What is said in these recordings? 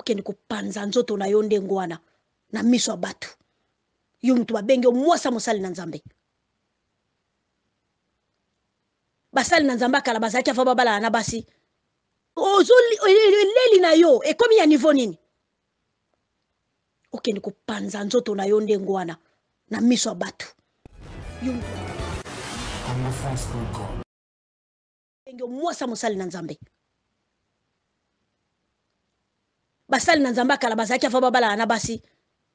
okende kopanza nzoto na yo ndengo wana na miso ya bato yo mutu babenge mwasa mosali na nzambe basali na nzambe akala bazalaki afa babala na basi leli na yo ekomi ya niveau nini okende kopanza nzoto na yo ndengo wana na miso ya bato yo benge mwasa mosali na nzambe basali na nzambe akala bazalaki afa babala na basi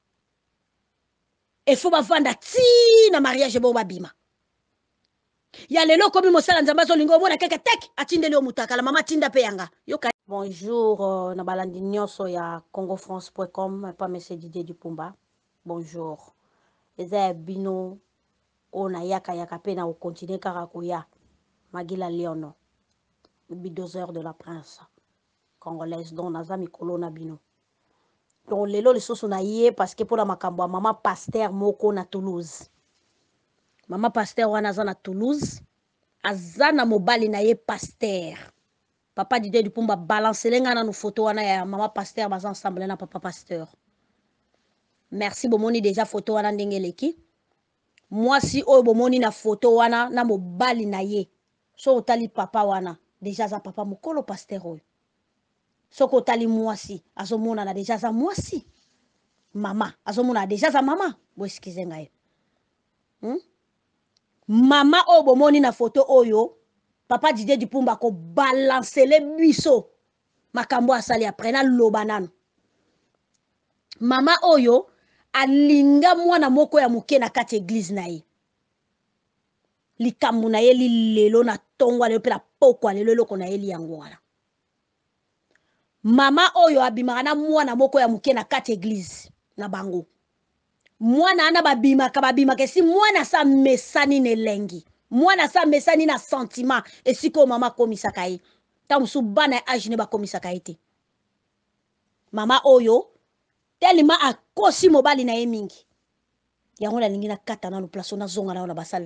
efo bavanda ti na mariage bo babima ya lelo komi mosala nzambe azolinga omona keke tek atindeli yo mutu akala mama tinda pe yanga yoka. Bonjour na balandi nyonso ya congofrance.com pa monsieur Didier Dupumba. Bonjour eza ya bino o na yaka pe na okontinue kaka koya Magila Leono bidozeur de la prince congolaise donc naza mikolo na bino donc lelo lisusu na ye parce que pour la makambo ya mama pasteur moko na Toulouse. Mama pasteur wana aza na Toulouse aza na mobali na ye pasteur papa Didier Dupumba balance lenga na no photo wana ya mama pasteur baza ensemble na papa pasteur. Merci bomoni déjà photo wana ndenge leki mwasi oyo bomoni na photo wana na mobali na ye so otali papa wana déjà za papa mokolo pasteur oyo soko otali mwasi azomona na déjà za mwasi mama azomona déjà za mama bo excuse ngai mama oyo bomoni na photo oyo papa Didier Dupumba ko balancer le biso makambo asali après na loba nano mama oyo alinga mwana moko ya muke na kati église na ye likambo na ye lilelo na tongwa lelo pe na pokwa lelo eloko na ye liyango wana mama oyo abimaka na mwana moko ya muke na kati église na bango mwana ana babimaka esi mwana sa mesani nelengi mwana sa mesani na sentiment esiko mama komisaka ye ta musu bana ya age ne bakomisaka ye te mama oyo telima akosi mobali na ye mingi yango nalingi nakata nano place na zonga na basali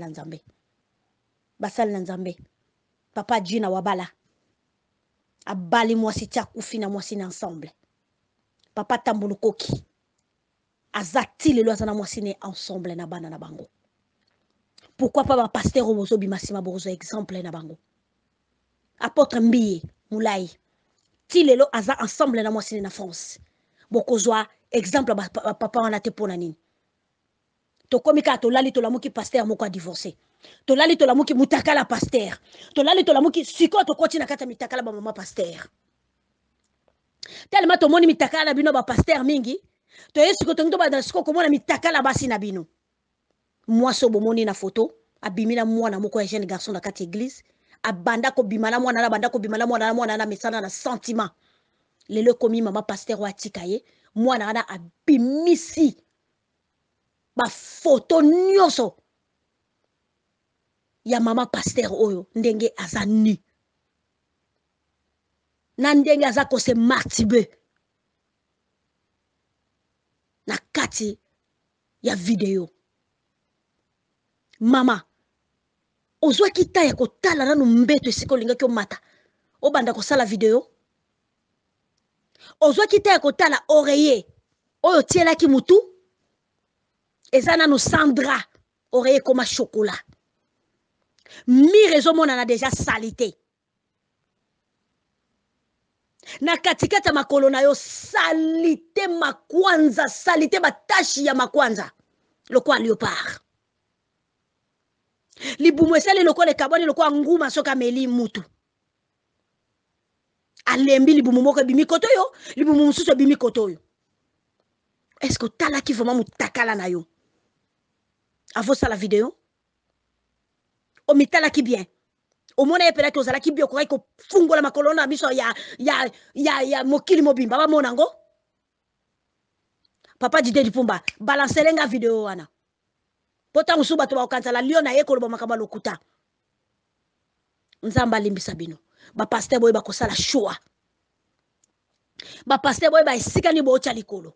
na nzambe papa Jina Wabala abali mwasi tia kufi na mwasi na ensemble papa Tambulu Koki azati lelo azana mwasi ne ensemble na bana na bango pourquoi pas ba pasteur obozo bimasima bozo exemple na bango apôtre Mbiye Moulai ti lelo aza ensemble na mwasi na France bokozwa exemple papa wana te pona nini tokomi ka tolali tolamuki pasteur moko a divorcé tolali tolamuki mutakala pasteur tolali tolamuki siko tokoti na kata mitakala ba mama pasteur tellement tomoni mitakala na bino ba pasteur mingi to yesiko to ba siko komona mitakala basi na bino mwaso bomoni na photo abimina mwana moko ya jeune garçon na kati église abanda ko bimana mwana na banda ko bimana mwana na mesana na sentiment lelo komi mama pasteur wa tikaye mwana ana abimisi ba photo nyoso ya mama pasteur oyo ndenge aza nu na ndenge aza ko se martibe na kati ya video mama ozwa kita ya kotala nanu mbeto esiko lingaki omata obanda kosala video ozwa kita ya kotala oreiller oyo tielaki mutu eza nanu Sandra oreiller koma chocolat mire ezomona na déjà salité na katikata makolo na yo salité makwanza salité batashi ya makwanza lokwa léopard libumu esali lokwa le kaboni lokwa nguma soka meli mutu alembi libumu moko bimi koto yo libumu mususu bimi koto yo est-ce que tala ki vraiment mutakala na yo avo sala video o mitala ki bien o mona ye peut-être ozala ki bien ko ko fungola makolo na biso ya mokili mobimba ba mona ngo papa Didier Dupumba balance lenga video wana pota musu bato ba okantala lio na ye ko lo makaba lokuta nzamba limbisa bino ba pasteur boy ba kosala showa ba pasteur boy ba esika ni bo cha likolo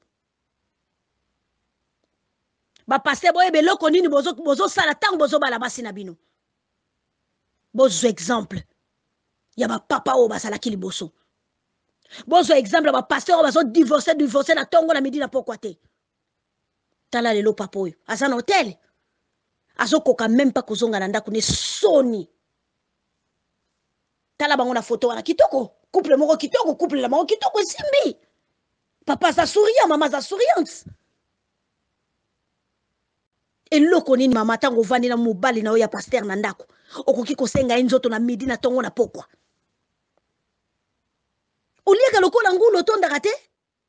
ba pasteur boy be loko nini bozo sala tango bozo bala basi na bino bozo exemple ya ba papa o basala ki liboso Bonzo exemple ba pasteur ba so divorcer na tongo na midi na pokwa te. Tala lelo papa oyo aza na hotel. Azokoka même pas kozonga na ndako ne soni. Tala bango na photo wana kitoko. Couple moko kitoko, couple la moko kitoko simbi. Papa za souriant, maman za souriante. Eloko nini mama tango vandi na mobali na oya pasteur na ndako. Okoki kosenga nzoto na midi na tongo na pokwa. Olieka lokola ngulo tondaka te.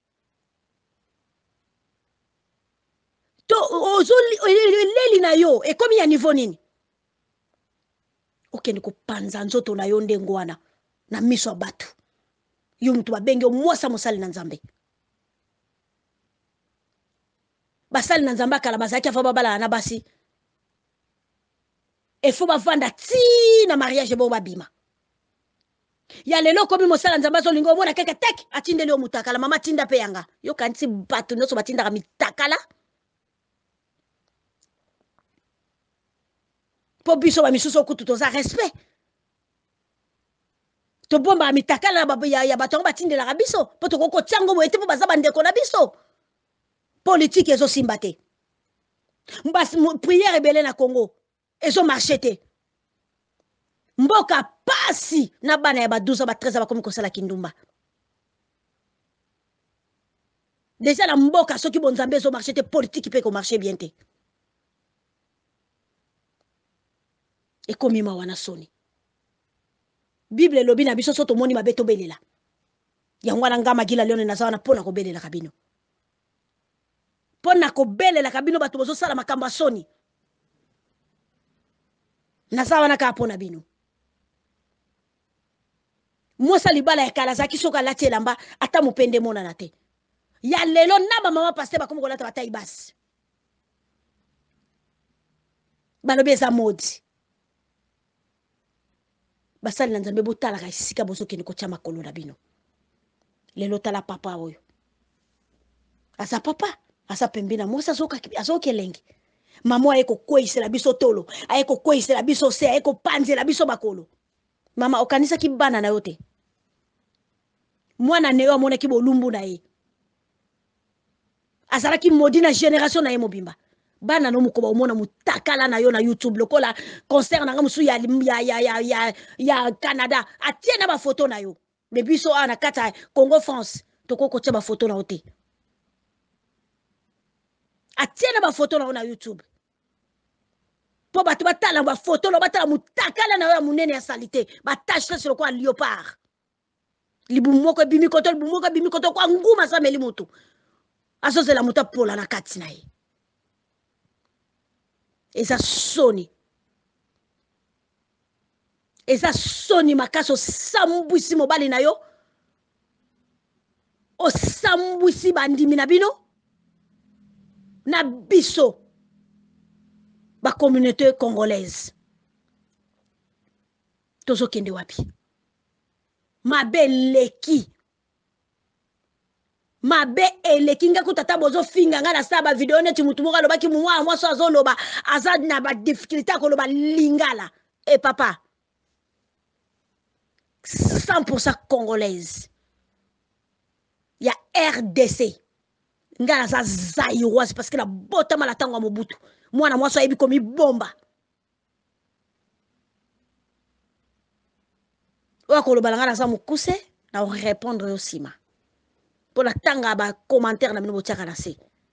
To leli na yo ekomi ya niveau nini? Okende kopanza nzoto na yo ndengo wana na miso ya batu. Yo mutu babenge mwasa mosali na Nzambe. Basali na Nzambe kala bazaki afa babala na basi. Efo bavanda ti na mariage bo babima. Ya lelo komi mosala Nzambe so lingo mona keke tek atindeli yo mutakala mama tinda pe yanga. Yo kanti batu nyonso batindaka mitakala. Po biso ba misuso kutu toza respect. To bomba mitakala ya batongo batindela biso po to koko tiango bo ete po baza bandeko na biso. Politique ezo simba te. Prière ebele na Congo ezo marché te. Mboka pasi na bana ya ba 12 ba 13 ba komi kosala kindumba. Déjà la mboka soki bon Nzambe ezo marché te politique pe ko marché bien te. Ekomi ma wana soni. Bible lobi na biso soto moni mabeto belela. Yango wana ngama gila leone na zawana pona ko belela kabino. Pona ko belela kabino batu bozo sala makamba soni. Na zawana ka pona bino. Mwosa libala ya kala zaki soka lati elamba ata mupende mona na te. Ya lelo naba mama paste ba komo kolata batai basi. Balobi eza modi. Basali na Nzambe botala ka sika bozo kene ko tia makolo na bino. Lelo tala papa oyo. Asa papa, asa pembina mwosa azoke lengi. Mama ayeko kweisela biso tolo, ayeko kweisela biso se, ayeko panzela biso bakolo. Mama okanisa ki bana na yote. Mwana neyo amona ki bolumbu na ye. Azala ki modi na génération na ye mobimba. Bana no mukoba omona mutakala na yo na YouTube lokola concert na ngamusu ya Canada. Atie na ba photo na yo. Me biso ana kata Congo France. Toko ko tia ba photo na yote. Atie na ba photo na yo na YouTube. Po batu batala ba photo lo batala mutakala na yo ya munene ya salite. Ba tache sur quoi léopard. Libumoko bimi koto kwa nguma sa meli mutu. Aso zela muta pola na kati na ye. Eza soni. Eza soni makaso sambwisi mobali na yo. O sambwisi bandimi na bino. Na biso. Ba communauté congolaise. Tozo kende wapi. Mabe leki. Mabe eleki nga kutata bozo finga nga na saba video neti mutu moka loba ki mwa mwaso azo loba azad na ba difficulté ko loba lingala. Eh papa. 100% congolaise. Ya RDC. Nga na za Zaïroise parce que la bota malatango mobutu. Mwana mwaso ayebi komi bomba. Wako loba nga na za mukuse na répondre aussi ma. Pour la tanga ba commentaire na bino botiaka na se.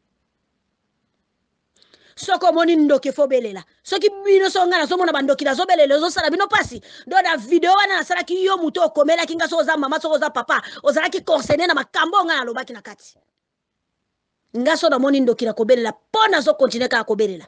Soko moni ndoki fo belela. Soki bino so ngana so mona bandoki na zo belela zo sala bino pasi. Do na video wana na sala ki yo muto okomela kinga so za mama so za papa. Ozala ki concerné na makambo ngana lobaki na kati. Nga so na moni ndoki na kobelela pona zo continuer ka kobelela.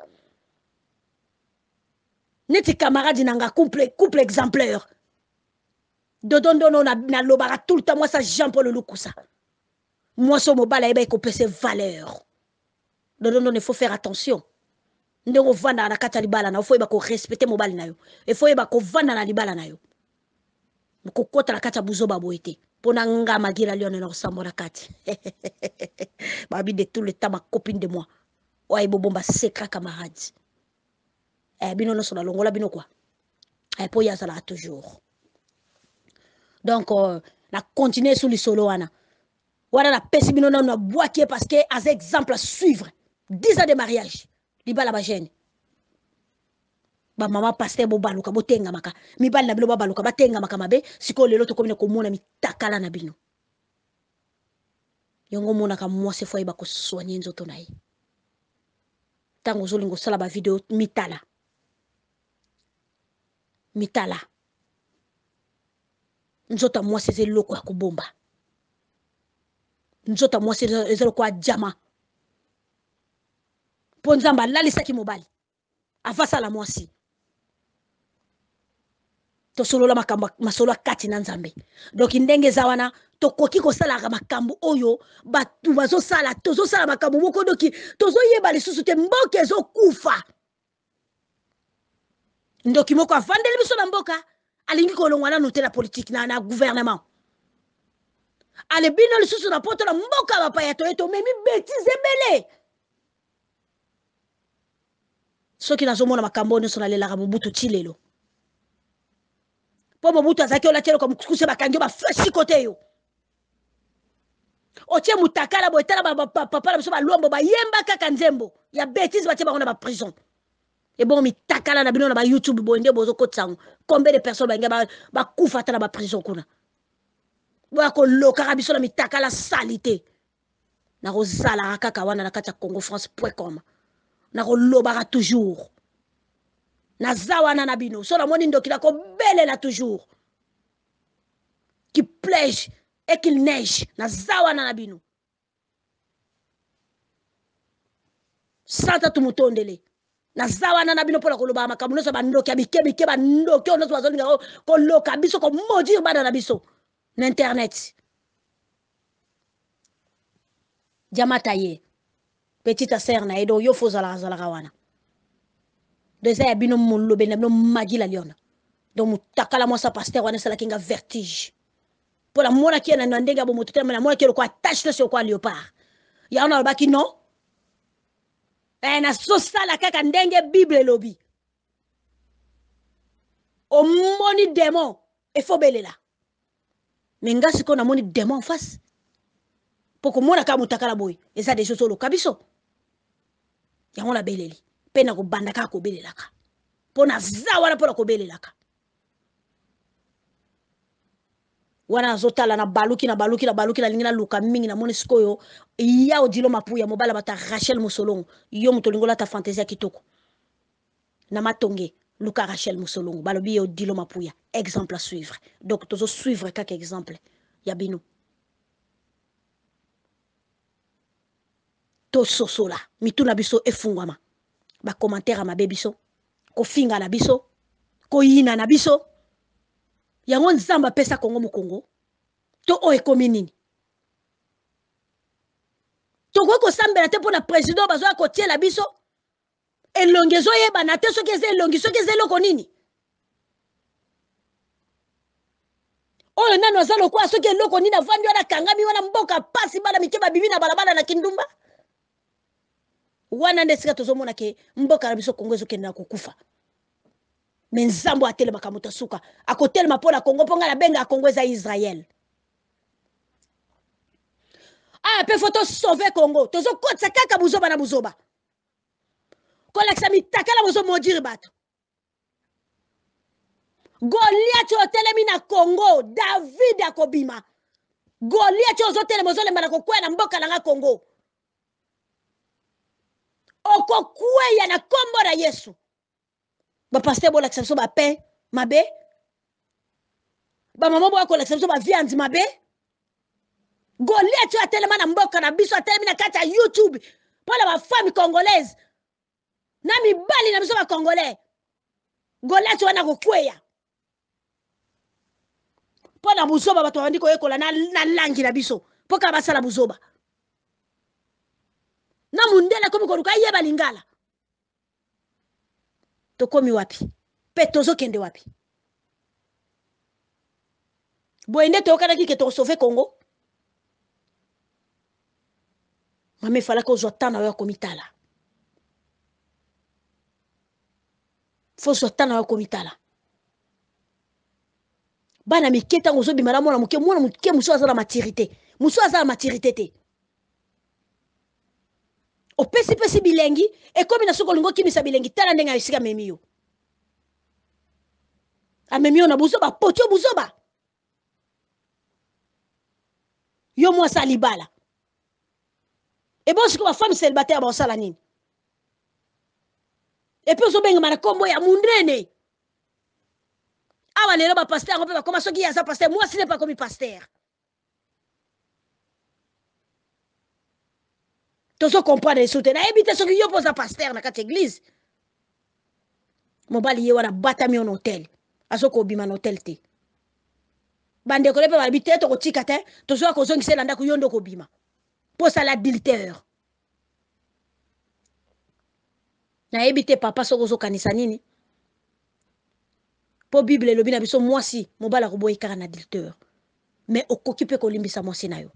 Neti camarade nanga couple exemplaire. Dodondo no na lobara tout le temps moi ça Jean-Paul Lukusa. Moi, ce mobile, il faut peser valeur. Donc, il faut faire attention. Nous devons vendre à la katalibala. Il faut respecter mobile. Il faut vendre à la libala. Il faut que la katabuzo baboete. Pour nga magira lion na samora kati. Babi de tout le temps ma copine de moi. Ouais, bomba secret camarade. Bino no sona longola bino quoi. Pour y aller toujours. Donc, na continuer sur le solo wana wana na pesi bino na boakie parce que as exemple à suivre 10 ans de mariage libala ba jeune ba mama pasteur bo baluka botenga maka mibali na bilo ba baluka batenga maka mabe siko lelo to komine komona mitakala na bino yongo mona ka mwase foi ba ko soigner nzoto na ye tango zolingo sala ba video mitala nzota mwase ze loko ya kubomba nzota mwase ze loko ya jama po nzamba lalisaki mobali avasa la mwasi to solo la makambo masolo kati na nzambe donc ndenge za wana to koki ko sala makambo oyo batu bazo sala tozo sala makambo moko doki tozo yeba lisusu te mboka ezo kufa ndoki moko avandeli biso na mboka alingi kolongwa na note la politique na gouvernement ale bino lisusu na poto la mboka bapa ya toyeto memi bêtise ebele soki nazomona makambo nyonso nalelaka mobutu ti lelo po mobutu azalaki olatelo kwa mokuse bakangi baflasi kote yo otie mutakala boye tala papa na biso balombo bayemba kaka nzembo ya bêtise batie bango na baprison ebongo mitakala na bino na bayoutube boye nde bozokotisa yango combien de personnes balingi bakufa ata na baprison kuna boya kolokaka biso na mitakala sali te nakozalaka kaka wana na kati ya congo france.com nakolobaka toujours naza wana na bino so namoni ndoki nakobelela toujours qui plège et qu'il neige naza wana na bino santa tumutondele naza wana na bino mpona kolobaka makambo nyonso bandoki ya mikemike bandoki oyo nyonso bazolinga koloka biso komodire bana na biso na internet diamata ye petite sœur na ye donc yo fo ozalaka wana deza ya bino molobe na bino magila liona donc mutakala mwasa pasteur wana esalaki nga vertige mpona monaki ye na ndenge ya bomoto te na monaki ye lokwa attache to sokwa léopard yango nalobaki non nasosala kaka ndenge bible elobi omoni démon efobelela me nga sikoyo namoni démon en face mpo komona kaka motakala boye eza des choses oloka biso yango nabeleli mpe na kobanda kaka kobelelaka mpo naza wana mpo na kobelelaka wana nazotala na baluki nalingi naluka mingi namoni sikoyo ya odilo mapuya mobala bata Rachel Musolongo yo moto olingi olata fantaisie ya kitoko na matonge luka Rachel Musolongo balobi ye odilo mapuya exemple à suivre donc tozo suivre kaka exemple ya bino tososola mituna biso efungwama bakommentaire mabe biso kofinga na biso koyina na biso yango nzambe apesa kongo mokongo to oyo ekomi nini tokoki kosambela te mpona président bazoya kotiela biso elongi ezoyebana te soki eza elongi soki eza eloko nini oyo nano aza lokola soki eloko nini avandi wana kangami wana mboka pasi bana mike babibi na balabala na kindumba wana nde esika tozomona ke mboka na biso kongo ezokende na kokufa me nzambo atelemaka moto asuka akotelema mpo na kongo mpo ngai nabenga ya kongo eza israel aya mpe fo tosauve kongo tozokotisa kaka buzoba na buzoba kolakisa mitakala bozomodire bato goliati otelemi na kongo david akobima goliati ozotelema ozolemba na kokweya na mboka na nga kongo okokweya na kombo na yesu bapaster bolakisa biso bapain mabe bamama boya kolakisa biso baviandi mabe goliati oyo atelema na mboka na biso atelemi na kati ya youtube mpona bafami congolaise na mibali na biso bacongolais goliati wana kokweya mpona buzoba bato bandi koyekola na langi na biso mpo kaka basala buzoba na mundele komi koluka yeba lingala tokomi wapi mpe tozokende wapi boye nde toyokanaki ke tokosauve kongo mama efalaki ozwa ntan na yo ya komitala fo ozwa ntan na yo ya komitala bana mike ntango ozobima na mwana moke mosu aza na maturité mosu aza na maturité te opesipesi bilengi ekomi na soki olingi okimisa bilengi tala ndenge ya esika amemi yo amemi yo na buzoba poti yo buzoba yo mwasi alibala ebo sikoyo bafemme célibataire baosala nini epi ozobengama na nkombo ya munene awa lelo bapaster yango mpe bakoma soki ye aza paster mwasi ne pa komi paster tozo comprendre esu te nayebi te soki yo mpo oza paster na kati église mobali ye wana batami yo na hotel azoki obima na hotel te bandeko le mpe balobi te tokotika te tozoya kozongisela ndako yo nde okobima mpo osala adultère nayebi te papa soki ozokanisa nini mpo bible elobi na biso mwasi mobali akoboyi kaka na adultère mais okoki mpe kolimbisa mwasi na yo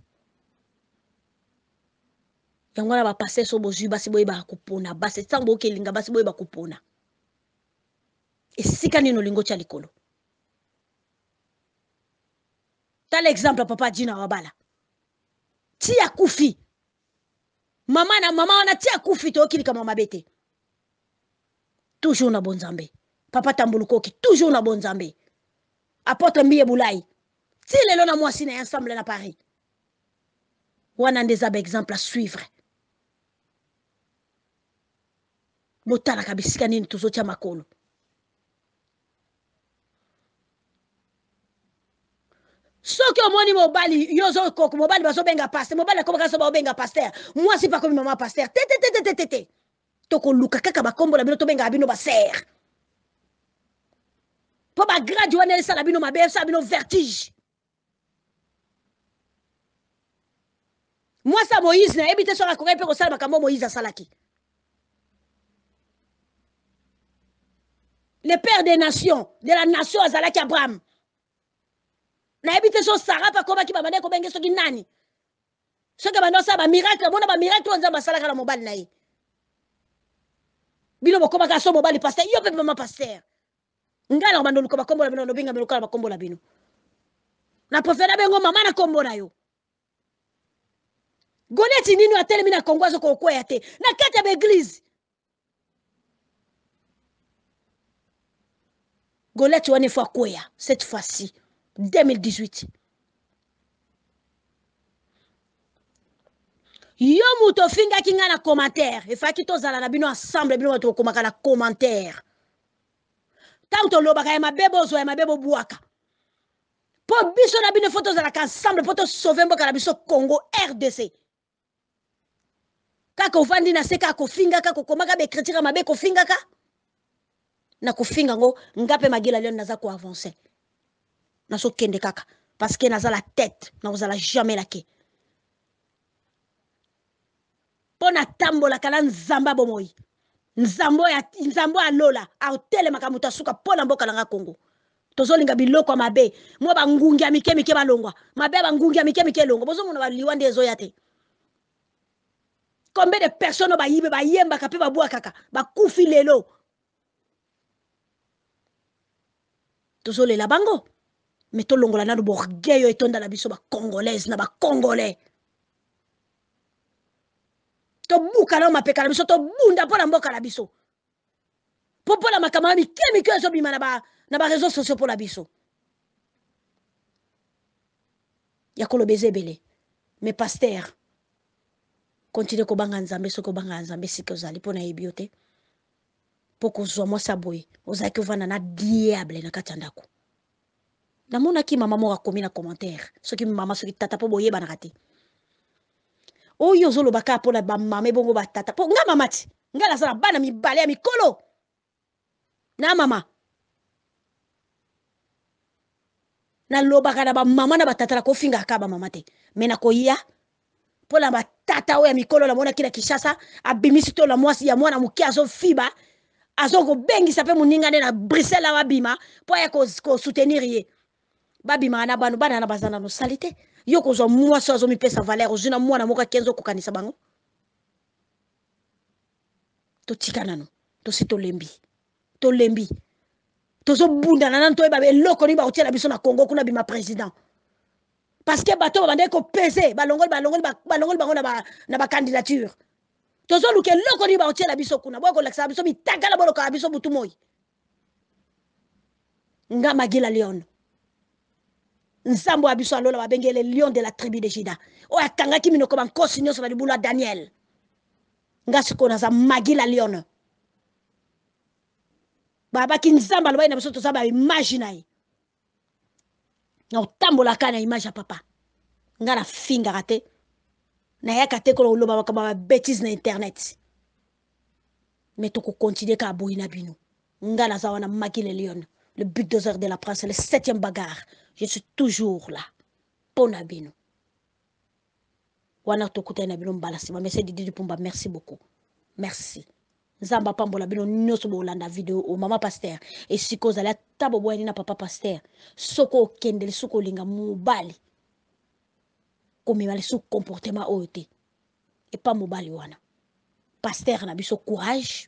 yango wana bapaster so bozwi basi boyebaka kopona basi ntango bokelinga basi boyeba kopona esika nini olingi otya likolo tala exemple papa dina wabala ti akufi mama wana ti akufi tookilika mama bete toujours na bonzambe papa tambulukoki toujours na bonzambe apôtre mbiye bulai ti lelo na mwasi na ensemble na Paris wana nde eza baexemple a suivre botalaka bisika nini tozotya makolo soki omoni mobali yo ozokoko mobali bazobenga paster mobali akomaka so baobenga paster mwasi pa komi mama paster te tokoluka kaka bakombo na bino tobengaka bino baser mpo bagrade wana esala bino mabe esala bino vertige mwasi ya moïse nayebi te soki akokai mpe kosala makambo moïse asalaki le père des nations de la nation azalaki abraham nayebi te so sara pa komaki babande kobenge soki nani soki bande osala bamiracle amona bamiracle oyo nzambe asalaka na mobali na ye bino bokomaka so mobali paster yo mpe mama paster ngai na bando luka bakombo na bino nobinga melokala bakombo na bino na profeta bengo mama na kombo na yo goneti nini atelemi na kongo azokokweya te na kati ya baeglise goleti wana efo akweya cette fois-ci 2018 yo mutu ofingaki nga na commentaire efaki tozala na bino ensemble bino bato okomaka na commentaire ntango tolobaka ya mabe bozwa ya mabe bobwaka mpo biso na bino fo tozalaka ensemble mpo tosauve mboka na biso Congo RDC kaka ovandi na se kaka kofingaka kokomaka baekritire mabe kofingaka na kofinga ngo nga mpe magila lelo naza koavance nazokende kaka parce que naza la tête nakozala jamais lake mpo natambolaka na nzambe bomoi nzambo alola aotelemaka moto asuka mpo na mboka nanga Congo tozolinga biloko mabe mwa bangungi ya mike mike balongwa mabe bangungi ya mike mike elongwa bozomona baliwa nde ezoya te combien de personnes bayibe bayembaka mpe babwakaka bakufi lelo tozolela bango me tolongola nanu borgueil oyo etonda na biso bacongolaise na bacongolais tobuka na mapeka na biso tobunda mpo na mboka na biso mpo na makambo ya mike mike ezobima na bareseau sociaux mpo na biso ya koloba eza ebele me paster continue kobanga nzambe soki obanga nzambe sika ozali mpo na yebi yo te mpo kozwa mwasi boye ozalaki ovanda na diable na kati ya ndako namonaki mama moko akomi na commentaire soki mama soki tata mpo boyebanaka te oyo ozolobaka mpo na bamama ebongo batata mpo nga mama ti nga naza na bana mibale ya mikolo na mama nalobaka na bamama na batata nakofingaka bamama te me nakoya mpo na batata oyo ya mikolo namonaki na Kinshasa abimisi to na mwasi ya mwana moke azofiba azokobengisa mpe moninga nde na Bruxelles awa abima mpo aya kosoutenir ye babimaka na bana na baza nano sali te yo kozwa mwasi azomipesa valeur ozwi na mwana moko akenzi okokanisa bango totika nano tosi tolembi tozo bunda na nanto ba eloko ni ba otia la biso na Congo kuna bima président parce que bato ba ndeko peser balongol bango na ba candidature tozo luke eloko ni ba otia la biso kuna boko laksa biso mitagala bolo ka biso butu moyi nga Magila Lion nsambo abiso alola ba bengele lion de la tribu de Juda o akanga ki minoko ba nkosi nyoso na libula Daniel nga sikona za Magila Lion baba ki nzamba loba ina biso to saba imagine na utambola kana image ya papa nga na finga kate na yaka te ko loba makaba bêtise na internet mais to ko continuer ka boyina bino nga na za wana Magila Lion le bulldozer de la presse le 7e bagarre je suis toujours là pona bino wana to kutana bino mbalasi ma message Didi Pumba merci beaucoup merci Nzamba pambola bino nyoso bolanda vidéo o mama pasteur et siko zala tabo boyani na papa pasteur soko kendele soko linga mubali comme mali sou comportement oyote et pas mubali wana pasteur na biso courage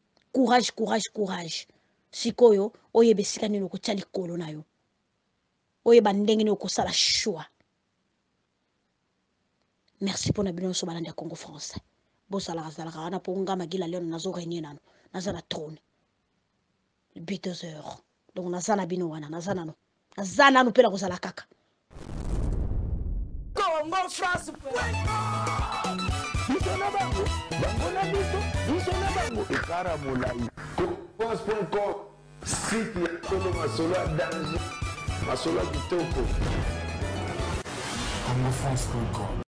sikoyo oyebe sikani loko tali kolo nayo oyeba ndenge ni okosala choix merci pour na bino so balanda Congo France bosala wana po nga Magila Lion nazo régner nano naza na trône le bulldozer donc naza na bino wana naza nano pela kozala kaka Congo France Bisona bango bangona bisona bango ekara molai France.com site ya solo masolo ya danger masolo ya kitoko Congo France.com